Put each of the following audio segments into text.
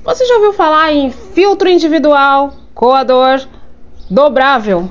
Você já ouviu falar em filtro individual, coador, dobrável?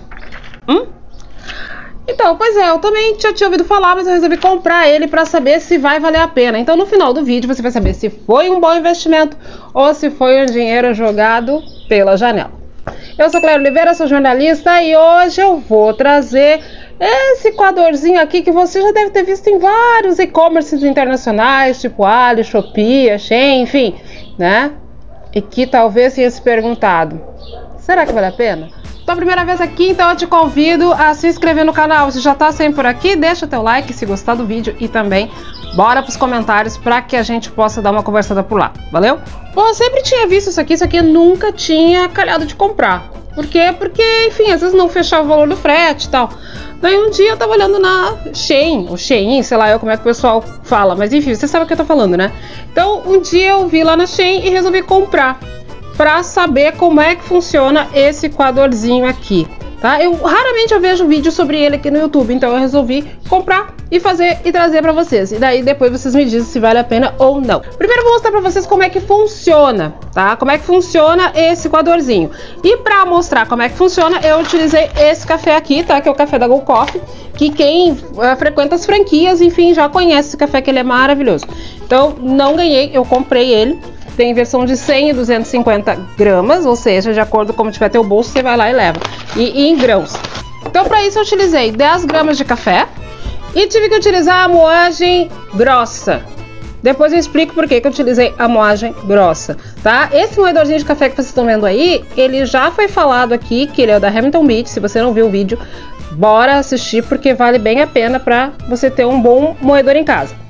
Então, pois é, eu também já tinha ouvido falar, mas eu resolvi comprar ele para saber se vai valer a pena. Então, no final do vídeo, você vai saber se foi um bom investimento ou se foi um dinheiro jogado pela janela. Eu sou Clélia Oliveira, sou jornalista e hoje eu vou trazer esse coadorzinho aqui que você já deve ter visto em vários e-commerces internacionais, tipo Ali, Shopee, Shein, enfim, né? E que talvez tenha se perguntado, será que vale a pena? Então, a primeira vez aqui, então eu te convido a se inscrever no canal. Se já tá sempre por aqui, deixa teu like se gostar do vídeo e também bora pros comentários para que a gente possa dar uma conversada por lá, valeu? Bom, eu sempre tinha visto isso aqui nunca tinha calhado de comprar. Por quê? Porque, enfim, às vezes não fechava o valor do frete e tal. Daí um dia eu tava olhando na Shein, ou Shein, sei lá como é que o pessoal fala, mas enfim, você sabe o que eu tô falando, né? Então, um dia eu vi lá na Shein e resolvi comprar, pra saber como é que funciona esse coadorzinho aqui, tá? Raramente eu vejo vídeo sobre ele aqui no YouTube, então eu resolvi comprar e fazer e trazer pra vocês. E daí depois vocês me dizem se vale a pena ou não. Primeiro eu vou mostrar pra vocês como é que funciona, tá? Como é que funciona esse coadorzinho. E pra mostrar como é que funciona, eu utilizei esse café aqui, tá? Que é o café da Go Coffee, que quem frequenta as franquias, enfim, já conhece esse café, que ele é maravilhoso. Então, não ganhei, eu comprei ele. Tem versão de 100 e 250 gramas, ou seja, de acordo com como tiver teu bolso, você vai lá e leva. E em grãos. Então, para isso eu utilizei 10 gramas de café e tive que utilizar a moagem grossa. Depois eu explico por que eu utilizei a moagem grossa, tá? Esse moedorzinho de café que vocês estão vendo aí, ele já foi falado aqui, que ele é da Hamilton Beach. Se você não viu o vídeo, bora assistir, porque vale bem a pena para você ter um bom moedor em casa.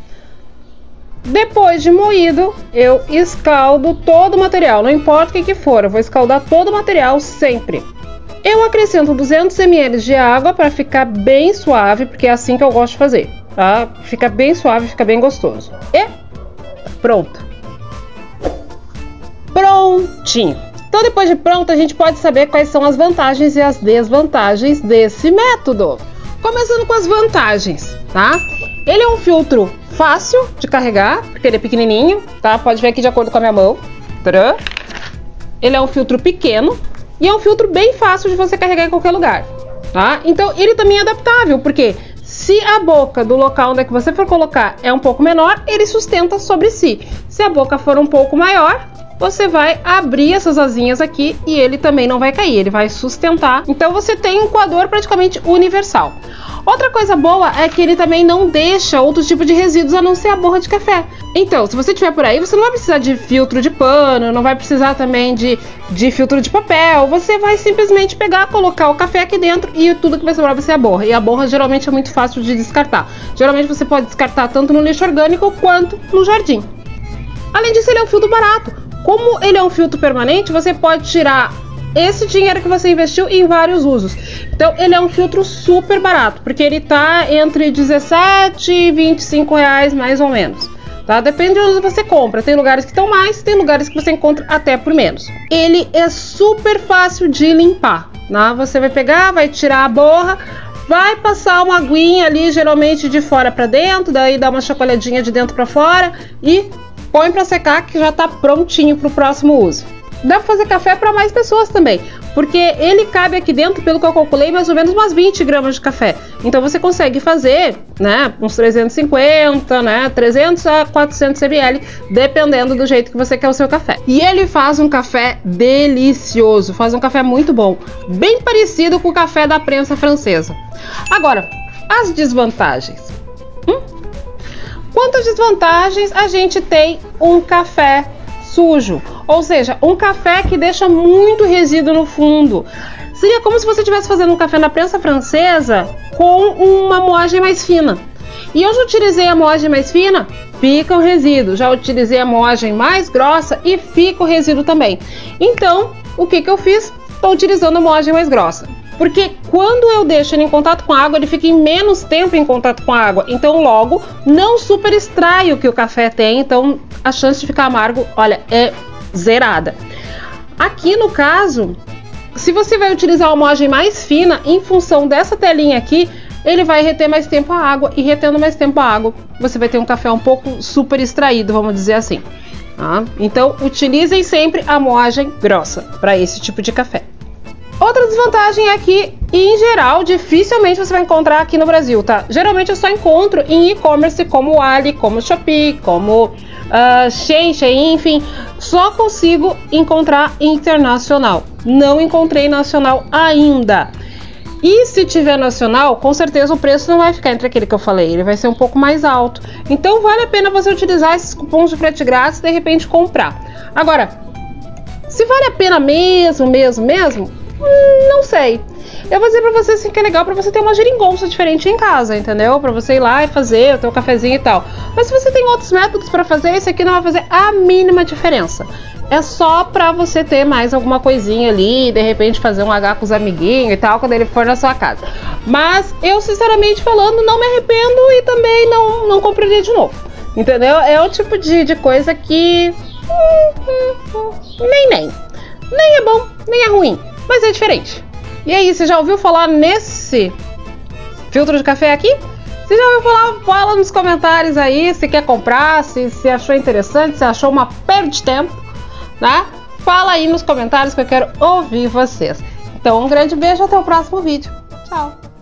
Depois de moído, eu escaldo todo o material, não importa o que for, eu vou escaldar todo o material sempre. Eu acrescento 200 ml de água para ficar bem suave, porque é assim que eu gosto de fazer, tá? Fica bem suave, fica bem gostoso. E pronto. Prontinho. Então, depois de pronto, a gente pode saber quais são as vantagens e as desvantagens desse método. Começando com as vantagens, tá? Ele é um filtro fácil de carregar, porque ele é pequenininho, tá? Pode ver aqui de acordo com a minha mão. Tcharam! Ele é um filtro pequeno e é um filtro bem fácil de você carregar em qualquer lugar, tá? Então, ele também é adaptável, porque se a boca do local onde é que você for colocar é um pouco menor, ele sustenta sobre si. Se a boca for um pouco maior, você vai abrir essas asinhas aqui e ele também não vai cair, ele vai sustentar. Então você tem um coador praticamente universal. Outra coisa boa é que ele também não deixa outros tipos de resíduos a não ser a borra de café. Então, se você tiver por aí, você não vai precisar de filtro de pano, não vai precisar também de filtro de papel. Você vai simplesmente pegar, colocar o café aqui dentro e tudo que vai sobrar vai ser a borra. E a borra geralmente é muito fácil de descartar. Geralmente você pode descartar tanto no lixo orgânico quanto no jardim. Além disso, ele é um filtro barato. Como ele é um filtro permanente, você pode tirar esse dinheiro que você investiu em vários usos. Então, ele é um filtro super barato, porque ele tá entre 17 e 25 reais, mais ou menos, tá? Depende de onde você compra. Tem lugares que estão mais, tem lugares que você encontra até por menos. Ele é super fácil de limpar, né? Você vai pegar, vai tirar a borra, vai passar uma aguinha ali, geralmente de fora para dentro, daí dá uma chacoalhadinha de dentro para fora e põe para secar, que já tá prontinho para o próximo uso. Dá para fazer café para mais pessoas também, porque ele cabe aqui dentro, pelo que eu calculei, mais ou menos umas 20 gramas de café. Então você consegue fazer, né, uns 350, né, 300 a 400 ml, dependendo do jeito que você quer o seu café. E ele faz um café delicioso, faz um café muito bom, bem parecido com o café da prensa francesa. Agora, as desvantagens. Quantas desvantagens a gente tem um café sujo? Ou seja, um café que deixa muito resíduo no fundo. Seria como se você estivesse fazendo um café na prensa francesa com uma moagem mais fina. E eu já utilizei a moagem mais fina, fica o resíduo. Já utilizei a moagem mais grossa e fica o resíduo também. Então, o que eu fiz? Estou utilizando a moagem mais grossa. Porque quando eu deixo ele em contato com a água, ele fica em menos tempo em contato com a água. Então, logo, não super extrai o que o café tem. Então, a chance de ficar amargo, olha, é zerada. Aqui, no caso, se você vai utilizar uma moagem mais fina, em função dessa telinha aqui, ele vai reter mais tempo a água. E retendo mais tempo a água, você vai ter um café um pouco super extraído, vamos dizer assim. tá? Então, utilizem sempre a moagem grossa para esse tipo de café. Outra desvantagem é que, em geral, dificilmente você vai encontrar aqui no Brasil, tá? Geralmente eu só encontro em e-commerce como o Ali, como o Shopee, como Shein, enfim, só consigo encontrar internacional. Não encontrei nacional ainda. E se tiver nacional, com certeza o preço não vai ficar entre aquele que eu falei, ele vai ser um pouco mais alto. Então vale a pena você utilizar esses cupons de frete grátis e de repente comprar. Agora, se vale a pena mesmo, não sei. Eu vou dizer pra você assim que é legal pra você ter uma geringonça diferente em casa, entendeu? Pra você ir lá e fazer o teu cafezinho e tal. Mas se você tem outros métodos pra fazer, esse aqui não vai fazer a mínima diferença. É só pra você ter mais alguma coisinha ali, de repente fazer um H com os amiguinhos e tal, quando ele for na sua casa. Mas eu, sinceramente falando, não me arrependo e também não compraria de novo. Entendeu? É o tipo de coisa que... Nem é bom, nem é ruim, mas é diferente. E aí, você já ouviu falar nesse filtro de café aqui? Se já ouviu falar, fala nos comentários aí se quer comprar, se achou interessante, se achou uma perda de tempo, né? Fala aí nos comentários que eu quero ouvir vocês. Então, um grande beijo, até o próximo vídeo. Tchau!